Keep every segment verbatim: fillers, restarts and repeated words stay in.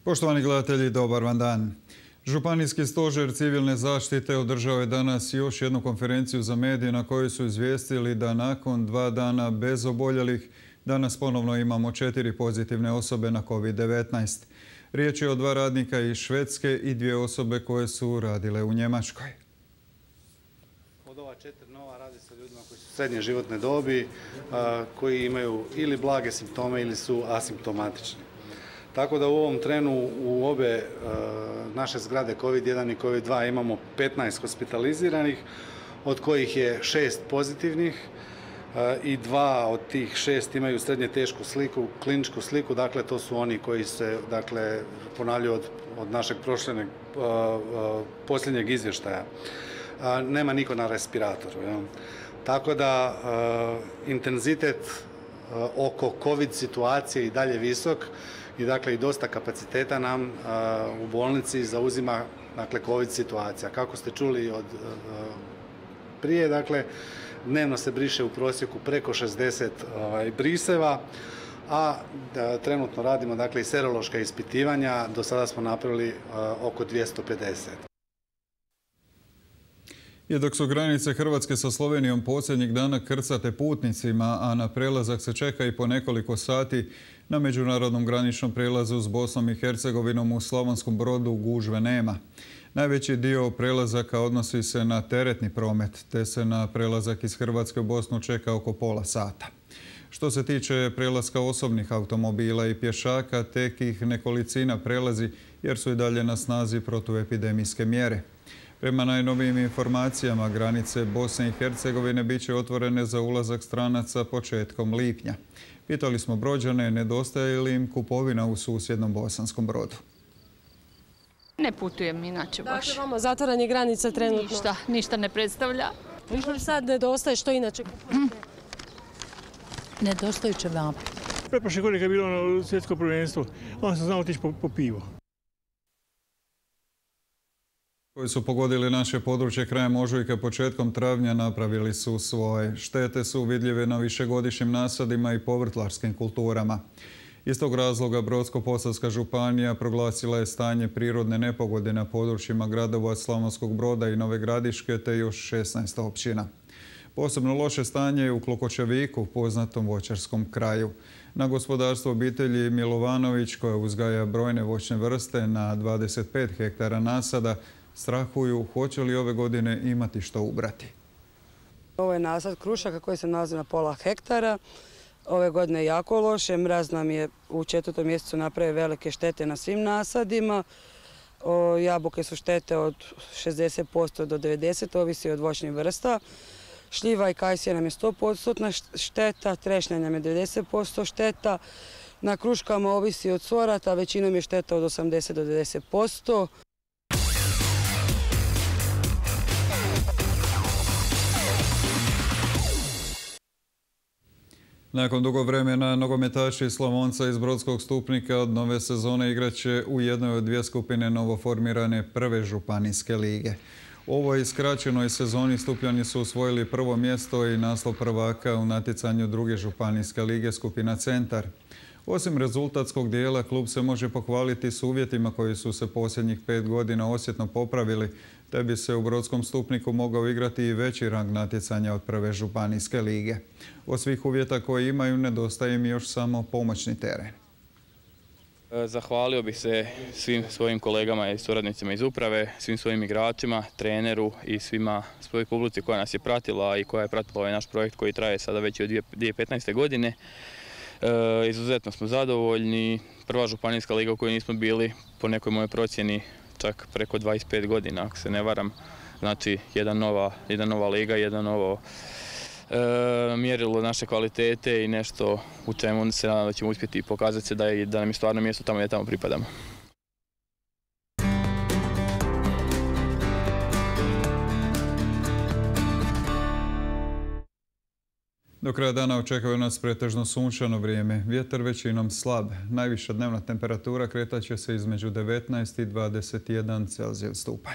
Poštovani gledatelji, dobar vam dan. Županijski stožer civilne zaštite održao je danas još jednu konferenciju za medije na kojoj su izvijestili da nakon dva dana bez oboljelih danas ponovno imamo četiri pozitivne osobe na kovid devetnaest. Riječ je o dva radnika iz Švedske i dvije osobe koje su radile u Njemačkoj. Od ova četiri nova radi se o ljudima koji su srednje životne dobi, koji imaju ili blage simptome ili su asimptomatični. Tako da u ovom trenu u obe naše zgrade kovid jedan i kovid dva imamo petnaest hospitaliziranih, od kojih je šest pozitivnih i dva od tih šest imaju srednje tešku sliku, kliničku sliku, dakle to su oni koji se dakle, ponavljaju od, od našeg prošljenog posljednjeg izvještaja. Nema niko na respiratoru. Ja. Tako da intenzitet oko covid situacije i dalje visok i dakle i dosta kapaciteta nam u bolnici zauzima dakle covid situacija. Kako ste čuli od prije, dakle dnevno se briše u prosjeku preko šezdeset ovaj, briseva, a da, trenutno radimo dakle i serološka ispitivanja, do sada smo napravili oko dvjesto pedeset. I dok su granice Hrvatske sa Slovenijom posljednjih dana krcate putnicima, a na prelazak se čeka i po nekoliko sati, na međunarodnom graničnom prelazu s Bosnom i Hercegovinom u Slavonskom Brodu gužve nema. Najveći dio prelazaka odnosi se na teretni promet, te se na prelazak iz Hrvatske u Bosnu čeka oko pola sata. Što se tiče prelaska osobnih automobila i pješaka, tek ih nekolicina prelazi jer su i dalje na snazi protuepidemijske mjere. Prema najnovijim informacijama, granice Bosne i Hercegovine bit će otvorene za ulazak stranaca početkom lipnja. Pitali smo Brođane nedostaje li im kupovina u susjednom Bosanskom Brodu. Ne putujem inače baš. Dakle, vama zatvaranje granica trenutno? Ništa, ništa ne predstavlja. Što li sad nedostaje, što inače kupujete? Nedostaje ćevapi. Pretprošle godine kad je bilo ono svjetsko prvenstvo, onda sam znao otići po, po pivo. Koji su pogodili naše područje krajem ožujka, početkom travnja napravili su svoje. Štete su vidljive na višegodišnjim nasadima i povrtlarskim kulturama. Iz tog razloga Brodsko-posavska županija proglasila je stanje prirodne nepogode na područjima gradova Slavonskog Broda i Nove Gradiške te još šesnaest općina. Posebno loše stanje je u Klokočeviku, poznatom voćarskom kraju. Na gospodarstvo obitelji Milovanović, koja uzgaja brojne voćne vrste na dvadeset pet hektara nasada, strahuju hoće li ove godine imati što ubrati. Ovo je nasad krušaka koji se nalazi na pola hektara. Ove godine je jako loše. Mraz nam je u četvrtom mjesecu napravio velike štete na svim nasadima. O, jabuke su štete od šezdeset posto do devedeset posto, ovisi od voćnih vrsta. Šljiva i kajsija nam je sto posto šteta, trešnja nam je devedeset posto šteta. Na kruškama ovisi od sorata, većinom je šteta od osamdeset do devedeset posto. Nakon dugo vremena nogometaši Slavonca iz Brodskog Stupnika od nove sezone igraće u jednoj od dvije skupine novoformirane prve županijske lige. U ovoj skraćenoj sezoni Stupljani su osvojili prvo mjesto i naslov prvaka u natjecanju druge županijske lige skupina Centar. Osim rezultatskog dijela, klub se može pohvaliti s uvjetima koji su se posljednjih pet godina osjetno popravili, te bi se u Brodskom Stupniku mogao igrati i veći rang natjecanja od prve županijske lige. Od svih uvjeta koje imaju nedostaje im još samo pomoćni teren. Zahvalio bih se svim svojim kolegama i suradnicima iz uprave, svim svojim igračima, treneru i svima svojoj publici koja nas je pratila i koja je pratila ovaj naš projekt koji traje sada već od dvije tisuće petnaeste. godine. E, izuzetno smo zadovoljni. Prva županijska liga u kojoj nismo bili, po nekoj mojoj procjeni, čak preko dvadeset pet godina, ako se ne varam. Znači, jedna nova, jedna nova liga, jedno novo e, mjerilo naše kvalitete i nešto u čemu se nadam da ćemo uspjeti pokazati se da, je, da nam je stvarno mjesto tamo gdje tamo pripadamo. Do kraja dana očekuje nas pretežno sunčano vrijeme. Vjetar većinom slab. Najviša dnevna temperatura kretat će se između devetnaest i dvadeset jedan Celzijev stupanj.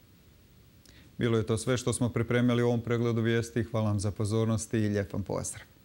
Bilo je to sve što smo pripremili u ovom pregledu vijesti. Hvala vam za pozornost i lijep vam pozdrav.